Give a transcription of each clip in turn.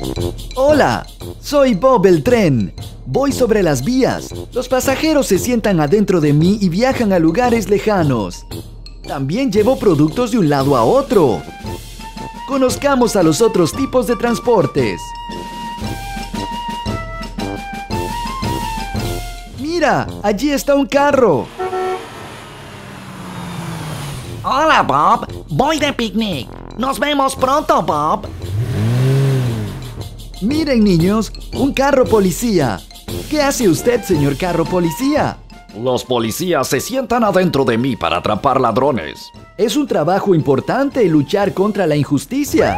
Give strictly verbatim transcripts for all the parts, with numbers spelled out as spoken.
Hola, soy Bob el tren. Voy sobre las vías. Los pasajeros se sientan adentro de mí y viajan a lugares lejanos. También llevo productos de un lado a otro. Conozcamos a los otros tipos de transportes. Mira, allí está un carro. Hola, Bob. Voy de picnic. Nos vemos pronto, Bob. Miren, niños, un carro policía. ¿Qué hace usted, señor carro policía? Los policías se sientan adentro de mí para atrapar ladrones. Es un trabajo importante luchar contra la injusticia.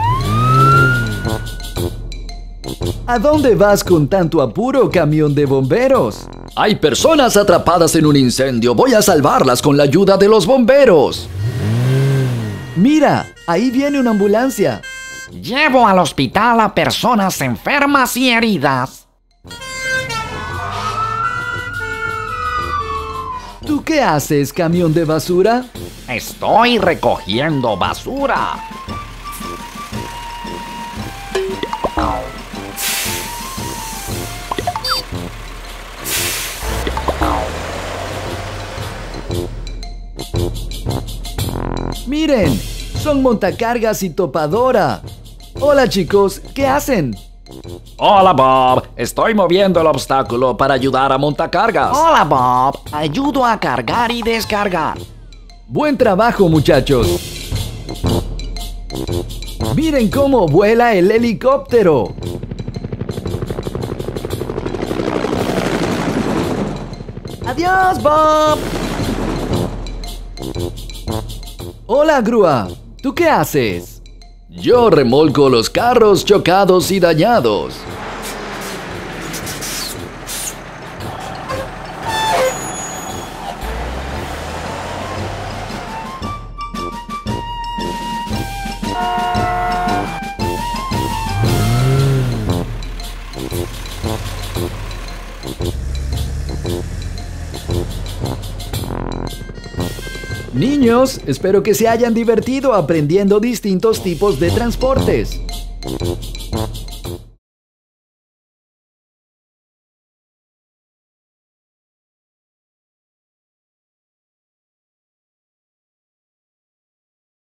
¿A dónde vas con tanto apuro, camión de bomberos? Hay personas atrapadas en un incendio. Voy a salvarlas con la ayuda de los bomberos. Mira, ahí viene una ambulancia. Llevo al hospital a personas enfermas y heridas. ¿Tú qué haces, camión de basura? Estoy recogiendo basura. Miren, son montacargas y topadora. Hola chicos, ¿qué hacen? Hola, Bob. Estoy moviendo el obstáculo para ayudar a montacargas. Hola, Bob. Ayudo a cargar y descargar. Buen trabajo, muchachos. Miren cómo vuela el helicóptero. Adiós, Bob. Hola, grúa. ¿Tú qué haces? Yo remolco los carros chocados y dañados. Niños, espero que se hayan divertido aprendiendo distintos tipos de transportes.